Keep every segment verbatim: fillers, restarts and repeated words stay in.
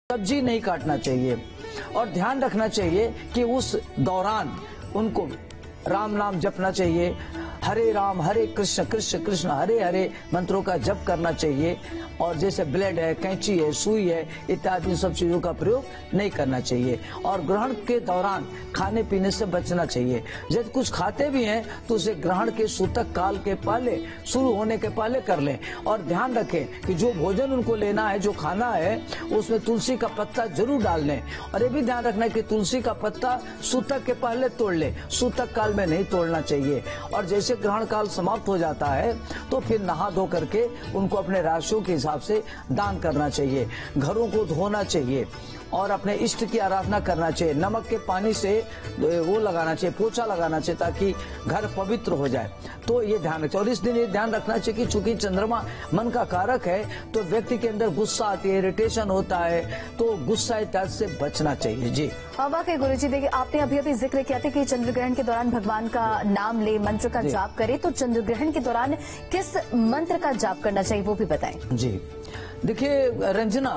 सब्जी नहीं काटना चाहिए और ध्यान रखना चाहिए कि उस दौरान उनको राम नाम जपना चाहिए, हरे राम हरे कृष्ण कृष्ण कृष्ण हरे हरे मंत्रों का जप करना चाहिए। और जैसे ब्लेड है, कैंची है, सुई है इत्यादि सब चीजों का प्रयोग नहीं करना चाहिए। और ग्रहण के दौरान खाने पीने से बचना चाहिए। यदि कुछ खाते भी हैं तो उसे ग्रहण के सूतक काल के पहले, शुरू होने के पहले कर लें। और ध्यान रखें कि जो भोजन उनको लेना है, जो खाना है, उसमें तुलसी का पत्ता जरूर डाल लें। और ये भी ध्यान रखना है कि तुलसी का पत्ता सूतक के पहले तोड़ ले, सूतक काल में नहीं तोड़ना चाहिए। और जैसे ग्रहण काल समाप्त हो जाता है तो फिर नहा धो करके उनको अपने राशियों के हिसाब से दान करना चाहिए। घरों को धोना चाहिए और अपने इष्ट की आराधना करना चाहिए। नमक के पानी से वो लगाना चाहिए, पोछा लगाना चाहिए ताकि घर पवित्र हो जाए। तो ये ध्यान रखें। और इस दिन ये ध्यान रखना चाहिए कि चूंकि चंद्रमा मन का कारक है तो व्यक्ति के अंदर गुस्सा आती है, इरिटेशन होता है, तो गुस्सा इत्यादि से बचना चाहिए। जी वाकई गुरु जी, देखिए आपने अभी अभी जिक्र किया था कि चंद्र ग्रहण के दौरान भगवान का नाम ले, मंत्र का जाप करे, तो चंद्र ग्रहण के दौरान किस मंत्र का जाप करना चाहिए वो भी बताएं। जी देखिए रंजना,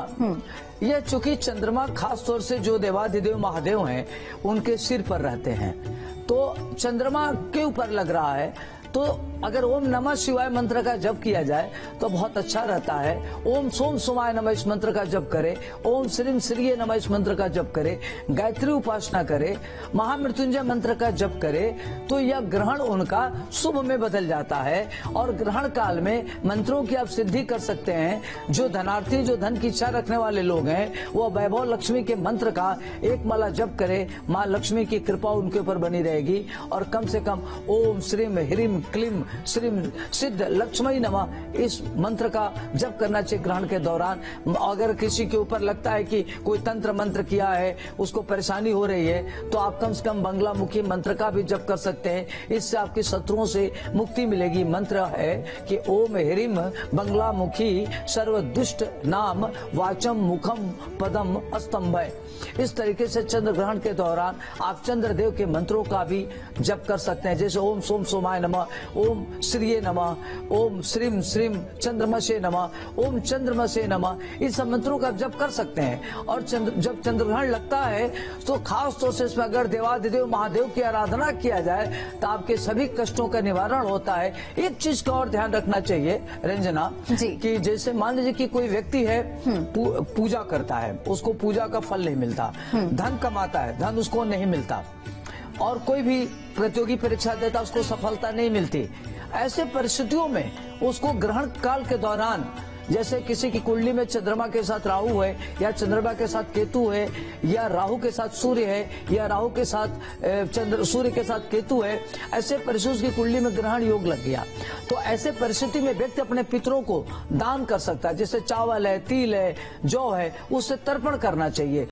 यह चूंकि चंद्रमा खास तौर से जो देवाधिदेव महादेव हैं उनके सिर पर रहते हैं, तो चंद्रमा के ऊपर लग रहा है, तो अगर ओम नमः शिवाय मंत्र का जप किया जाए तो बहुत अच्छा रहता है। ओम सोम सोमाय नमः इस मंत्र का जप करे, ओम श्रीम श्रीये नमः इस मंत्र का जप करे, गायत्री उपासना करे, महामृत्युंजय मंत्र का जप करे, तो यह ग्रहण उनका शुभ में बदल जाता है। और ग्रहण काल में मंत्रों की आप सिद्धि कर सकते हैं। जो धनार्थी, जो धन की इच्छा रखने वाले लोग हैं, वो वैभव लक्ष्मी के मंत्र का एक माला जप करे, माँ लक्ष्मी की कृपा उनके ऊपर बनी रहेगी। और कम से कम ओम श्रीम ह्रीम क्लीम श्रीम सिद्ध लक्ष्मी नमः इस मंत्र का जप करना चाहिए ग्रहण के दौरान। अगर किसी के ऊपर लगता है कि कोई तंत्र मंत्र किया है, उसको परेशानी हो रही है, तो आप कम से कम बंगला मुखी मंत्र का भी जप कर सकते हैं। इससे आपके शत्रुओं से मुक्ति मिलेगी। मंत्र है कि ओम ह्रीम बंगला मुखी सर्व दुष्ट नाम वाचम मुखम पदम स्तंभ। इस तरीके से चंद्र ग्रहण के दौरान आप चंद्रदेव के मंत्रों का भी जप कर सकते हैं, जैसे ओम सोम सोमाय नमः, ओम श्रीये नमः, ओम श्रीम श्रीम चंद्रमसे नमः, ओम चंद्रमसे नमः। इन सब मंत्रों का जप कर सकते हैं। और चंद्र जब चंद्रग्रहण लगता है तो खास तौर से इसमें अगर देवाधिदेव महादेव की आराधना किया जाए तो आपके सभी कष्टों का निवारण होता है। एक चीज का और ध्यान रखना चाहिए रंजना जी, कि जैसे मान लीजिए कि कोई व्यक्ति है पू, पूजा करता है, उसको पूजा का फल नहीं मिलता, धन कमाता है, धन उसको नहीं मिलता, और कोई भी प्रतियोगी परीक्षा देता उसको सफलता नहीं मिलती। ऐसे परिस्थितियों में उसको ग्रहण काल के दौरान, जैसे किसी की कुंडली में चंद्रमा के साथ राहु है, या चंद्रमा के साथ केतु है, या राहु के साथ सूर्य है, या राहु के साथ चंद्र सूर्य के साथ केतु है, ऐसे परिस्थिति की कुंडली में ग्रहण योग लग गया, तो ऐसे परिस्थिति में व्यक्ति अपने पितरों को दान कर सकता है। जैसे चावल है, तिल है, जौ है, उससे तर्पण करना चाहिए।